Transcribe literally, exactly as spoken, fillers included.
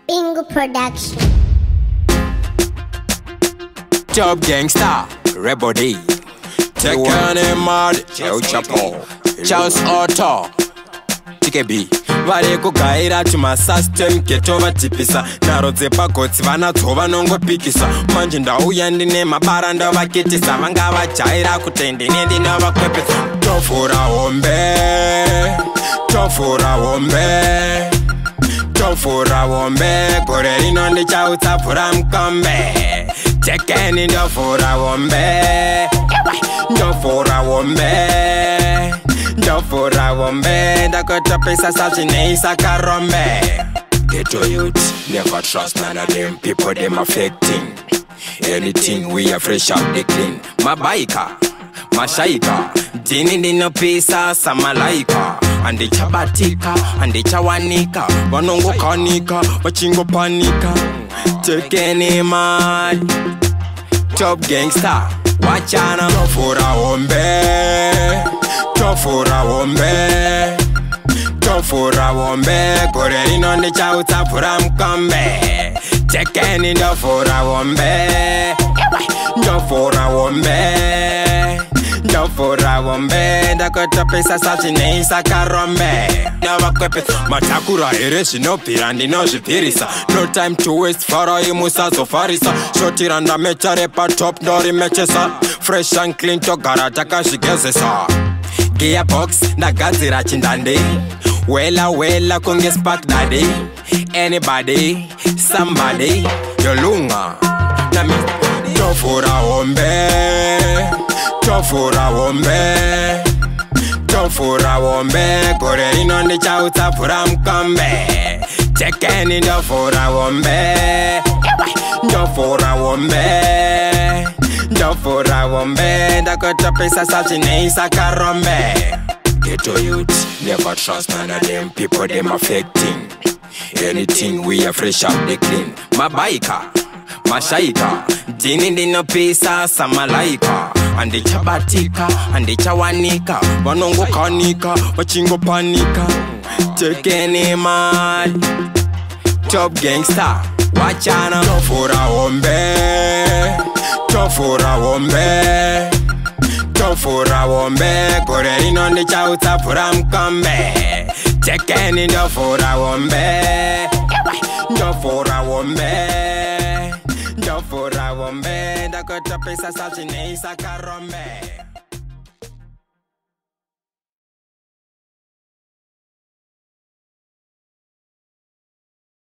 Bingu production. Top gangsta, Rebel D, Tekken and Mad, Joe Chapo, Charles Otto, T K B. Vari kugaira tuma system ketova tipisa narodze pagotsi vana dzova nongo pikisa manje ndauya ndine mabara ndavakitisa vanga vajaira kuti ndine ndinavakwepesa Tovhura Hombe, Tovhura Hombe, Tovhura Hombe, gore rino ndichautapfura mukombe Tekken ndovhura Hombe, ndovhura Hombe, ndovhura Hombe, ndakotopesa sazvineisa karombe. Ghetto youth, never trust none of them people, them affecting anything. We are fresh out the clean. Mabaika, mashaika, dini ndinopisa samalaika. Andichabatika, andichawanika, vanongokanika, vachingopanika. Tekken mad, top gangsta, wachana. Tovhura Hombe, Tovhura Hombe, Tovhura Hombe, gore rino ndichautapfura mukombe Tekken ndovhura Hombe, ndovhura Hombe, ndovhura Hombe, ndakotopesa sazvineisa karombe ndavakwepesa matakura here zvinobvira ndinozvibvirisa no time to waste farai musazofarisa shotira ndamecha repatop ndorimechesa fresh and clean togara takazvigezesa gearbox ndagadzira chindande wela wela kunge spark daddy anybody somebody yolunga nami Tovhura Hombe, Tovhura Hombe, Tovhura Hombe, gore rino ndichautapfura mukombe Tekken ndovhura Hombe, ndovhura Hombe, ndovhura Hombe, ndakotopesa sazvineisa karombe. Ghetto youth, never trust none of them people, them affecting anything. We are fresh out the clean. Mabaika, mashaika, dini ndinopisa samalaika. Andichabatika, andichawanika, vanongokanika, vachingopanika. Tekken mad, top gangsta, wachana. Tovhura Hombe, Tovhura Hombe, Tovhura Hombe, gore rino ndichautapfura mukombe Tekken ndovhura Hombe, ndovhura Hombe, ndovhura Hombe, ndakotopesa sazvineisa karombe.